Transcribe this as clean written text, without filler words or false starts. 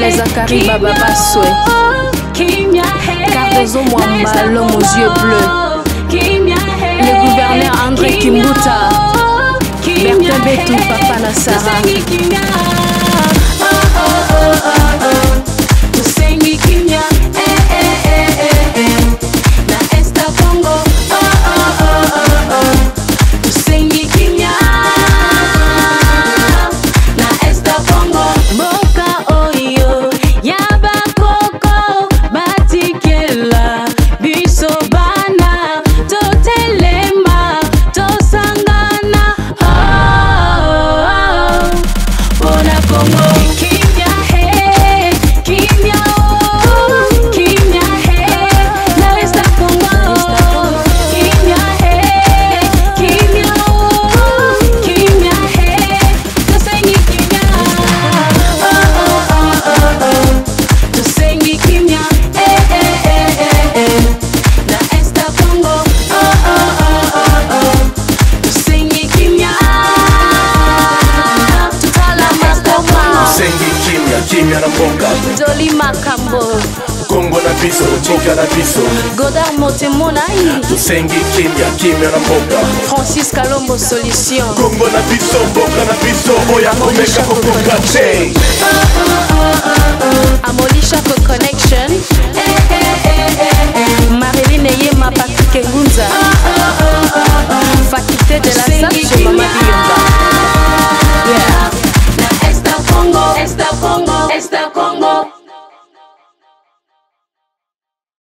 Charles Zachary Baba Baswe, Cardozo Mwamba, l'homme aux yeux bleus, le gouverneur André Kimbuta, Bertin Betou, Papa Nassara. Joli Makambo Congo na biso, Chica na biso Godard Motemonai Tusengi kimya, kimya na mboka Francis Kalombo Solution Congo na biso, mboka na biso Oya komeka kokoka che Amolisha for Connection Marilyn Eyema Patrick Ngunza Faculté de la Salle chez Mama Biyomba